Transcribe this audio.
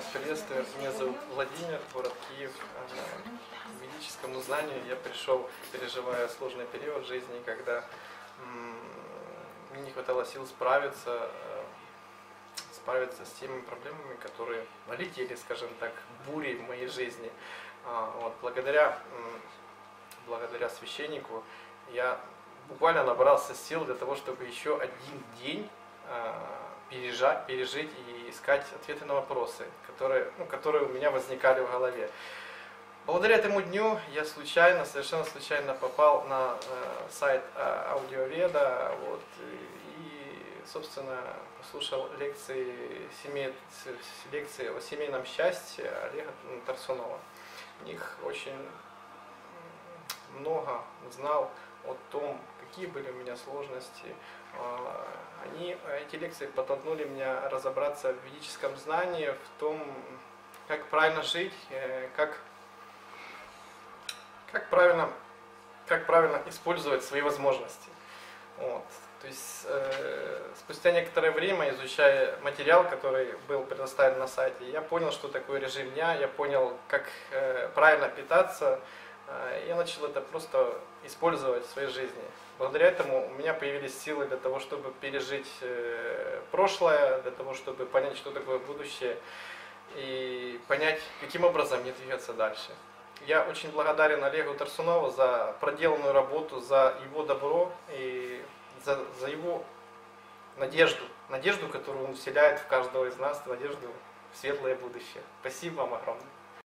Приветствую, меня зовут Владимир, город Киев. К ведическому знанию я пришел, переживая сложный период жизни, когда мне не хватало сил справиться с теми проблемами, которые налетели, скажем так, бурей в моей жизни. Вот, благодаря священнику я буквально набрался сил для того, чтобы еще один день пережить и искать ответы на вопросы, которые у меня возникали в голове. Благодаря этому дню я совершенно случайно попал на сайт Аудиоведа, вот, и, собственно, послушал лекции о семейном счастье Олега Тарсунова. В них очень много узнал о том, какие были у меня сложности. Эти лекции подтолкнули меня разобраться в ведическом знании, в том, как правильно жить, как правильно использовать свои возможности. Вот. То есть спустя некоторое время, изучая материал, который был предоставлен на сайте, я понял, что такое режим дня, я понял, как правильно питаться. Я начал это просто использовать в своей жизни. Благодаря этому у меня появились силы для того, чтобы пережить прошлое, для того, чтобы понять, что такое будущее, и понять, каким образом мне двигаться дальше. Я очень благодарен Олегу Тарсунову за проделанную работу, за его добро и за его надежду, которую он вселяет в каждого из нас, надежду в светлое будущее. Спасибо вам огромное.